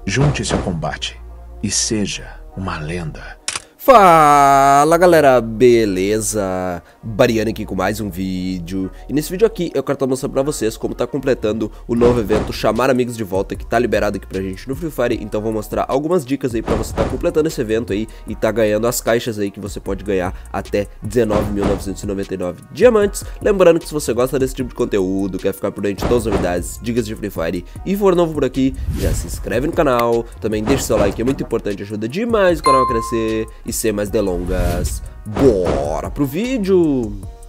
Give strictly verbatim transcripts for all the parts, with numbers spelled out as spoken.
Junte-se ao combate e seja uma lenda. Fala galera, beleza? Bariani aqui com mais um vídeo. E nesse vídeo aqui eu quero estar mostrando pra vocês como tá completando o novo evento Chamar Amigos de Volta, que tá liberado aqui pra gente no Free Fire. Então vou mostrar algumas dicas aí pra você tá completando esse evento aí e tá ganhando as caixas aí que você pode ganhar até dezenove mil novecentos e noventa e nove diamantes. Lembrando que se você gosta desse tipo de conteúdo, quer ficar por dentro de todas as novidades, dicas de Free Fire e for novo por aqui, já se inscreve no canal, também deixa seu like, é muito importante, ajuda demais o canal a crescer. E sem mais delongas, bora pro vídeo!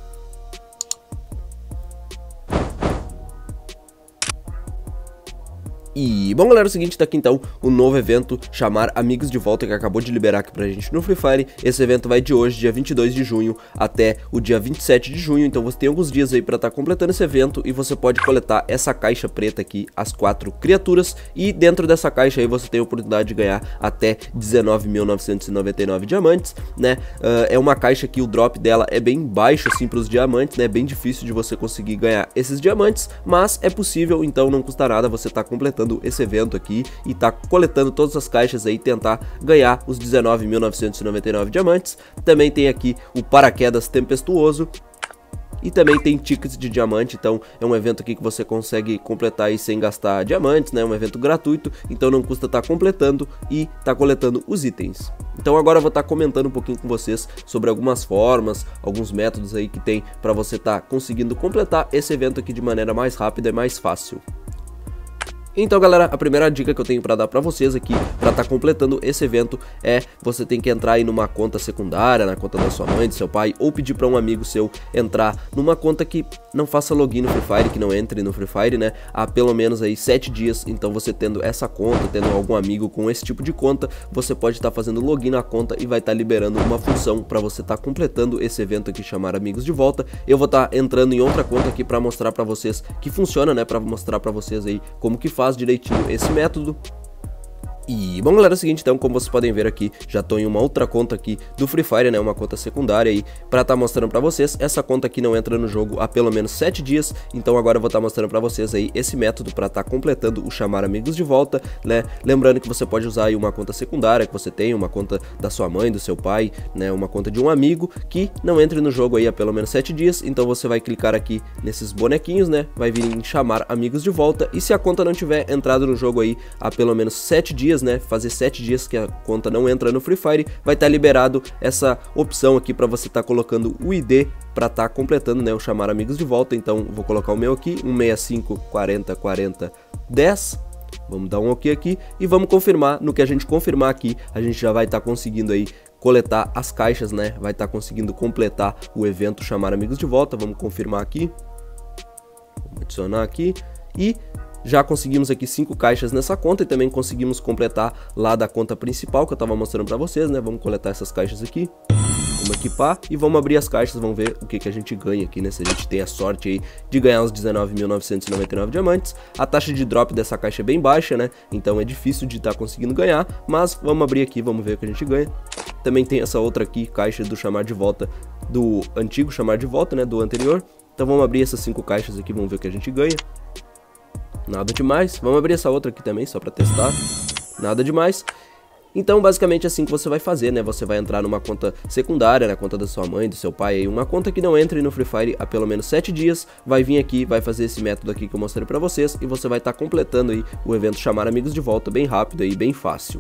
E, bom galera, é o seguinte, tá aqui então o novo evento Chamar Amigos de Volta, que acabou de liberar aqui pra gente no Free Fire. Esse evento vai de hoje, dia vinte e dois de junho, até o dia vinte e sete de junho, então você tem alguns dias aí pra tá completando esse evento e você pode coletar essa caixa preta aqui, as quatro criaturas, e dentro dessa caixa aí você tem a oportunidade de ganhar até dezenove mil novecentos e noventa e nove diamantes, né? Uh, é uma caixa que o drop dela é bem baixo assim pros diamantes, né? É bem difícil de você conseguir ganhar esses diamantes, mas é possível, então não custa nada você tá completando esse evento aqui e tá coletando todas as caixas aí, tentar ganhar os dezenove mil novecentos e noventa e nove diamantes. Também tem aqui o paraquedas tempestuoso e também tem tickets de diamante, então é um evento aqui que você consegue completar aí sem gastar diamantes, né? Um evento gratuito, então não custa estar completando e tá coletando os itens. Então agora eu vou estar comentando um pouquinho com vocês sobre algumas formas, alguns métodos aí que tem para você estar conseguindo completar esse evento aqui de maneira mais rápida e mais fácil. Então galera, a primeira dica que eu tenho pra dar pra vocês aqui, pra tá completando esse evento, é você tem que entrar aí numa conta secundária, na conta da sua mãe, do seu pai, ou pedir pra um amigo seu entrar numa conta que não faça login no Free Fire, que não entre no Free Fire, né, há pelo menos aí sete dias. Então você tendo essa conta, tendo algum amigo com esse tipo de conta, você pode estar fazendo login na conta e vai estar liberando uma função pra você estar completando esse evento aqui, Chamar Amigos de Volta. Eu vou estar entrando em outra conta aqui pra mostrar pra vocês que funciona, né, pra mostrar pra vocês aí como que faz faz direitinho esse método. E, bom galera, é o seguinte, então, como vocês podem ver aqui, já tô em uma outra conta aqui do Free Fire, né, uma conta secundária aí, pra tá mostrando pra vocês. Essa conta aqui não entra no jogo há pelo menos sete dias, então agora eu vou tá mostrando pra vocês aí esse método pra tá completando o Chamar Amigos de Volta, né. Lembrando que você pode usar aí uma conta secundária que você tem, uma conta da sua mãe, do seu pai, né, uma conta de um amigo que não entre no jogo aí há pelo menos sete dias, então você vai clicar aqui nesses bonequinhos, né, vai vir em Chamar Amigos de Volta, e se a conta não tiver entrado no jogo aí há pelo menos sete dias, né, fazer sete dias que a conta não entra no Free Fire, vai estar tá liberado essa opção aqui para você estar tá colocando o I D para estar tá completando, né, o Chamar Amigos de Volta. Então vou colocar o meu aqui, um seis cinco quatro zero quatro zero dez. Vamos dar um OK aqui e vamos confirmar. No que a gente confirmar aqui, a gente já vai estar tá conseguindo aí coletar as caixas, né, vai estar tá conseguindo completar o evento Chamar Amigos de Volta. Vamos confirmar aqui, vamos adicionar aqui e já conseguimos aqui cinco caixas nessa conta e também conseguimos completar lá da conta principal que eu tava mostrando pra vocês, né? Vamos coletar essas caixas aqui, vamos equipar e vamos abrir as caixas, vamos ver o que que a gente ganha aqui, né? Se a gente tem a sorte aí de ganhar os dezenove mil novecentos e noventa e nove diamantes. A taxa de drop dessa caixa é bem baixa, né? Então é difícil de estar tá conseguindo ganhar, mas vamos abrir aqui, vamos ver o que a gente ganha. Também tem essa outra aqui, caixa do Chamar de Volta, do antigo Chamar de Volta, né? Do anterior. Então vamos abrir essas cinco caixas aqui, vamos ver o que a gente ganha. Nada demais, vamos abrir essa outra aqui também, só pra testar. Nada demais. Então basicamente é assim que você vai fazer, né, você vai entrar numa conta secundária, na conta da sua mãe, do seu pai, aí uma conta que não entre no Free Fire há pelo menos sete dias, vai vir aqui, vai fazer esse método aqui que eu mostrei pra vocês, e você vai estar tá completando aí o evento Chamar Amigos de Volta bem rápido e bem fácil.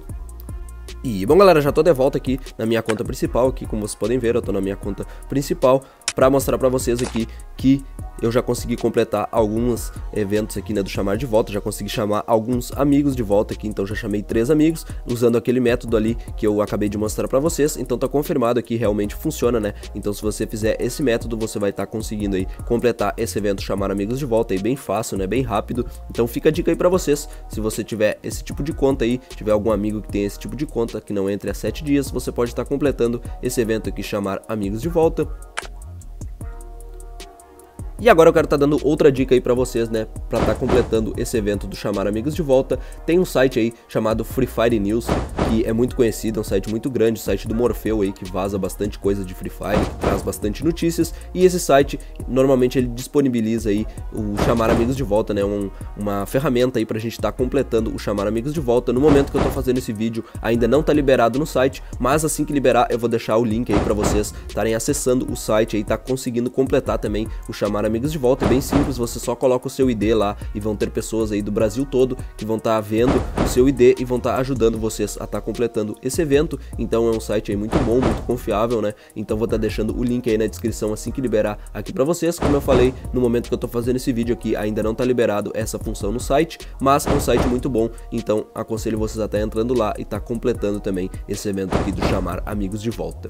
E, bom galera, já tô de volta aqui na minha conta principal, aqui como vocês podem ver, eu tô na minha conta principal, pra mostrar pra vocês aqui que eu já consegui completar alguns eventos aqui, né, do Chamar de Volta, já consegui chamar alguns amigos de volta aqui, então já chamei três amigos, usando aquele método ali que eu acabei de mostrar pra vocês, então tá confirmado que realmente funciona, né, então se você fizer esse método, você vai estar tá conseguindo aí completar esse evento Chamar Amigos de Volta, aí bem fácil, né, bem rápido. Então fica a dica aí pra vocês, se você tiver esse tipo de conta aí, tiver algum amigo que tem esse tipo de conta, que não entre a sete dias, você pode estar tá completando esse evento aqui, Chamar Amigos de Volta. E agora eu quero estar tá dando outra dica aí pra vocês, né, pra estar tá completando esse evento do Chamar Amigos de Volta. Tem um site aí chamado Free Fire News, que é muito conhecido, é um site muito grande, o site do Morfeu aí, que vaza bastante coisa de Free Fire, que traz bastante notícias, e esse site, normalmente ele disponibiliza aí o Chamar Amigos de Volta, né, um, uma ferramenta aí pra gente estar tá completando o Chamar Amigos de Volta. No momento que eu tô fazendo esse vídeo, ainda não tá liberado no site, mas assim que liberar, eu vou deixar o link aí pra vocês estarem acessando o site aí, tá conseguindo completar também o Chamar Amigos de Volta. É bem simples, você só coloca o seu I D lá e vão ter pessoas aí do Brasil todo que vão estar tá vendo o seu I D e vão estar tá ajudando vocês a estar tá completando esse evento. Então é um site aí muito bom, muito confiável, né? Então vou estar tá deixando o link aí na descrição assim que liberar aqui pra vocês. Como eu falei, no momento que eu tô fazendo esse vídeo aqui, ainda não tá liberado essa função no site, mas é um site muito bom, então aconselho vocês a estar tá entrando lá e tá completando também esse evento aqui do Chamar Amigos de Volta.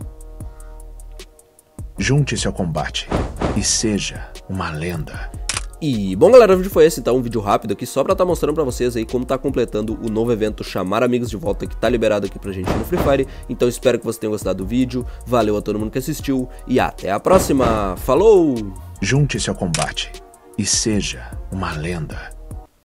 Junte-se ao combate e seja uma lenda. E, bom galera, o vídeo foi esse, então, um vídeo rápido aqui só pra tá mostrando pra vocês aí como tá completando o novo evento Chamar Amigos de Volta, que tá liberado aqui pra gente no Free Fire. Então espero que vocês tenham gostado do vídeo, valeu a todo mundo que assistiu e até a próxima, falou! Junte-se ao combate e seja uma lenda.